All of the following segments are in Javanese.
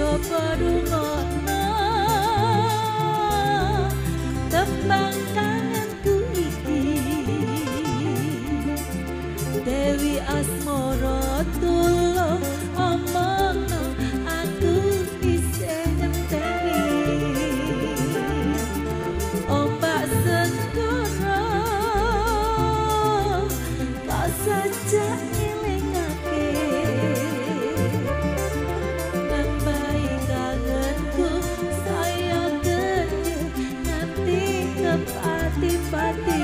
coba rungokno tembang kangenku iki. Dewi Asmara tulung omongno aku isih ngenteni. Ombak segara kau saja ngelingake nambahi kangenku saya gede nganti ke pati-pati.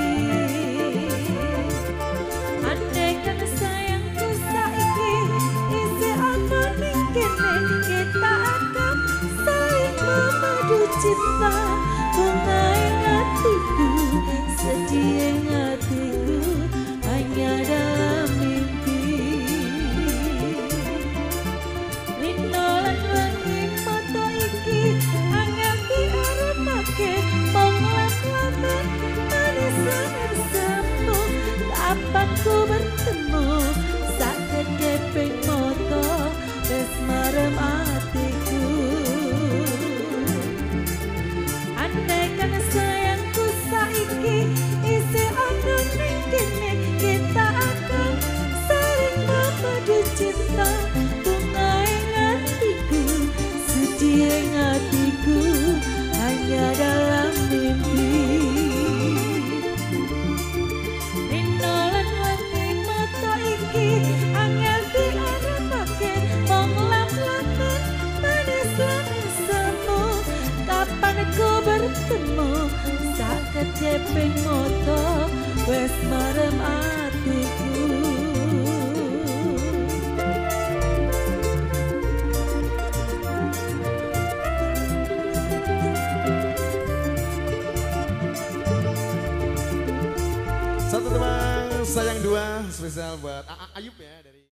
Andaikan sayangku saiki isi ana ning kene, kita akan saling memadu cinta. Bungai hatiku, sedih hatiku, hanya dalam mimpi. Linolan wengi mata iki angel diarepake mong laklamen manis bersemu. Kapan ku bertemu sakedeping mata wis marem atiku. Andaikan sayangku saiki isi ana ning kene, kita akan saling memadu cinta. Bungai hatiku, sedih hatiku, hanya dalam mimpi. Rinolan wengi mata iki angel diarepake mong laklamen manis semu. Kapan ku bertemu sakedeping mata wis marem atiku. Satu tembang sayang dua spesial buat Ayub ya dari